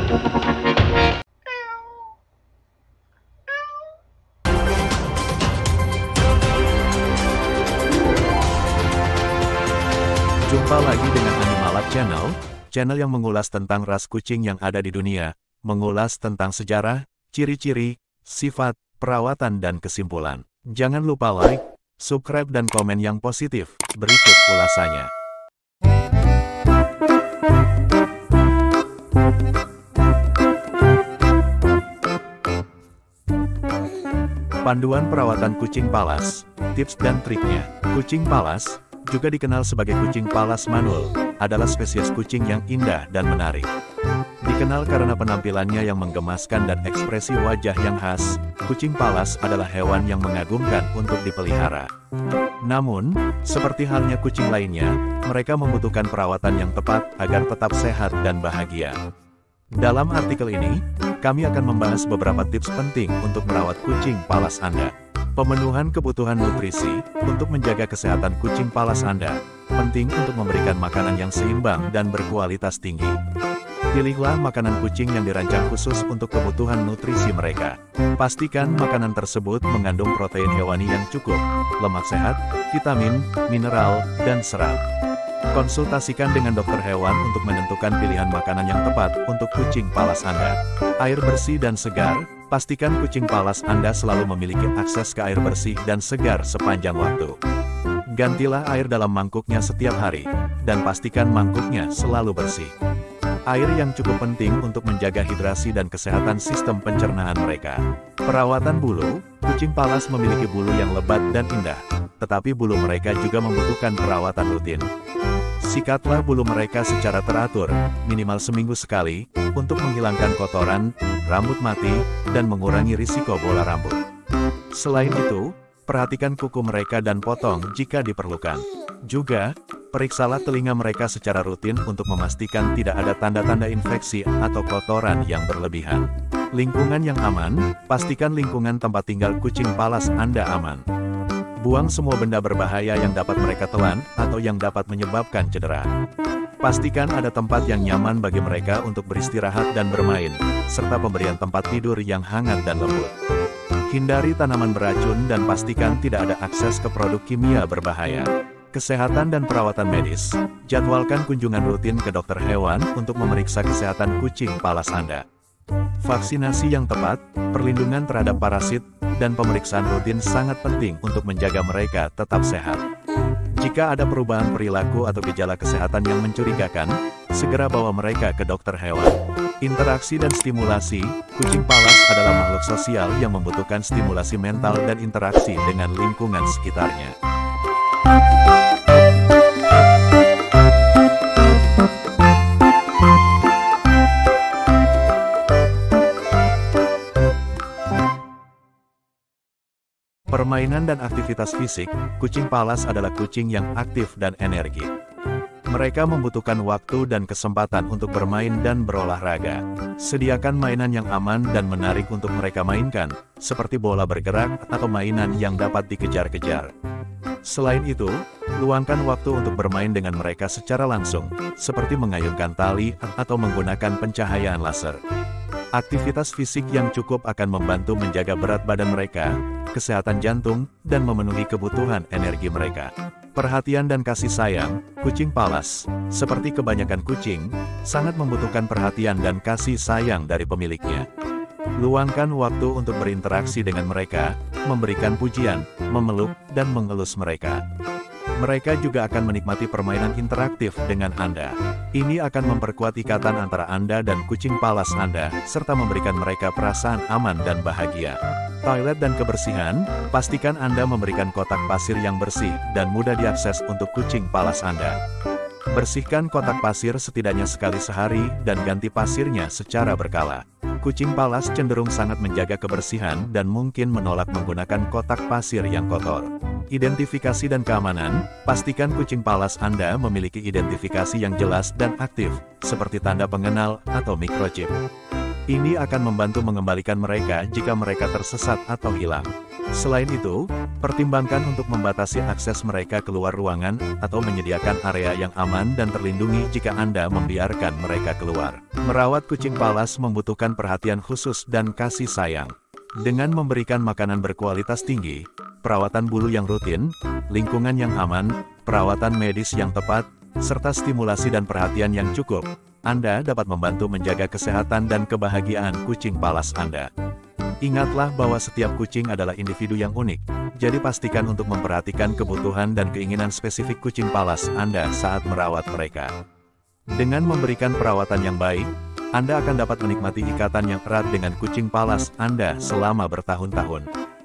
Jumpa lagi dengan Animalab Channel, channel yang mengulas tentang ras kucing yang ada di dunia, mengulas tentang sejarah, ciri-ciri, sifat, perawatan dan kesimpulan. Jangan lupa like, subscribe dan komen yang positif. Berikut ulasannya. Panduan perawatan kucing palas, tips dan triknya. Kucing palas, juga dikenal sebagai kucing palas manul, adalah spesies kucing yang indah dan menarik. Dikenal karena penampilannya yang menggemaskan dan ekspresi wajah yang khas, kucing palas adalah hewan yang mengagumkan untuk dipelihara. Namun, seperti halnya kucing lainnya, mereka membutuhkan perawatan yang tepat agar tetap sehat dan bahagia. Dalam artikel ini, kami akan membahas beberapa tips penting untuk merawat kucing palas Anda. Pemenuhan kebutuhan nutrisi. Untuk menjaga kesehatan kucing palas Anda, penting untuk memberikan makanan yang seimbang dan berkualitas tinggi. Pilihlah makanan kucing yang dirancang khusus untuk kebutuhan nutrisi mereka. Pastikan makanan tersebut mengandung protein hewani yang cukup, lemak sehat, vitamin, mineral, dan serat. Konsultasikan dengan dokter hewan untuk menentukan pilihan makanan yang tepat untuk kucing palas Anda. Air bersih dan segar. Pastikan kucing palas Anda selalu memiliki akses ke air bersih dan segar sepanjang waktu. Gantilah air dalam mangkuknya setiap hari, dan pastikan mangkuknya selalu bersih. Air yang cukup penting untuk menjaga hidrasi dan kesehatan sistem pencernaan mereka. Perawatan bulu. Kucing palas memiliki bulu yang lebat dan indah, tetapi bulu mereka juga membutuhkan perawatan rutin. Sikatlah bulu mereka secara teratur, minimal seminggu sekali, untuk menghilangkan kotoran, rambut mati, dan mengurangi risiko bola rambut. Selain itu, perhatikan kuku mereka dan potong jika diperlukan. Juga, periksalah telinga mereka secara rutin untuk memastikan tidak ada tanda-tanda infeksi atau kotoran yang berlebihan. Lingkungan yang aman. Pastikan lingkungan tempat tinggal kucing palas Anda aman. Buang semua benda berbahaya yang dapat mereka telan, atau yang dapat menyebabkan cedera. Pastikan ada tempat yang nyaman bagi mereka untuk beristirahat dan bermain, serta pemberian tempat tidur yang hangat dan lembut. Hindari tanaman beracun dan pastikan tidak ada akses ke produk kimia berbahaya. Kesehatan dan perawatan medis. Jadwalkan kunjungan rutin ke dokter hewan untuk memeriksa kesehatan kucing palas Anda. Vaksinasi yang tepat, perlindungan terhadap parasit, dan pemeriksaan rutin sangat penting untuk menjaga mereka tetap sehat. Jika ada perubahan perilaku atau gejala kesehatan yang mencurigakan, segera bawa mereka ke dokter hewan. Interaksi dan stimulasi. Kucing palas adalah makhluk sosial yang membutuhkan stimulasi mental dan interaksi dengan lingkungan sekitarnya. Permainan dan aktivitas fisik. Kucing palas adalah kucing yang aktif dan energi. Mereka membutuhkan waktu dan kesempatan untuk bermain dan berolahraga. Sediakan mainan yang aman dan menarik untuk mereka mainkan, seperti bola bergerak atau mainan yang dapat dikejar-kejar. Selain itu, luangkan waktu untuk bermain dengan mereka secara langsung, seperti mengayunkan tali atau menggunakan pencahayaan laser. Aktivitas fisik yang cukup akan membantu menjaga berat badan mereka, kesehatan jantung, dan memenuhi kebutuhan energi mereka. Perhatian dan kasih sayang. Kucing palas, seperti kebanyakan kucing, sangat membutuhkan perhatian dan kasih sayang dari pemiliknya. Luangkan waktu untuk berinteraksi dengan mereka, memberikan pujian, memeluk, dan mengelus mereka. Mereka juga akan menikmati permainan interaktif dengan Anda. Ini akan memperkuat ikatan antara Anda dan kucing palas Anda, serta memberikan mereka perasaan aman dan bahagia. Toilet dan kebersihan. Pastikan Anda memberikan kotak pasir yang bersih dan mudah diakses untuk kucing palas Anda. Bersihkan kotak pasir setidaknya sekali sehari dan ganti pasirnya secara berkala. Kucing palas cenderung sangat menjaga kebersihan dan mungkin menolak menggunakan kotak pasir yang kotor. Identifikasi dan keamanan. Pastikan kucing palas Anda memiliki identifikasi yang jelas dan aktif, seperti tanda pengenal atau microchip. Ini akan membantu mengembalikan mereka jika mereka tersesat atau hilang. Selain itu, pertimbangkan untuk membatasi akses mereka keluar ruangan atau menyediakan area yang aman dan terlindungi jika Anda membiarkan mereka keluar. Merawat kucing palas membutuhkan perhatian khusus dan kasih sayang. Dengan memberikan makanan berkualitas tinggi, perawatan bulu yang rutin, lingkungan yang aman, perawatan medis yang tepat, serta stimulasi dan perhatian yang cukup, Anda dapat membantu menjaga kesehatan dan kebahagiaan kucing palas Anda. Ingatlah bahwa setiap kucing adalah individu yang unik, jadi pastikan untuk memperhatikan kebutuhan dan keinginan spesifik kucing palas Anda saat merawat mereka. Dengan memberikan perawatan yang baik, Anda akan dapat menikmati ikatan yang erat dengan kucing palas Anda selama bertahun-tahun.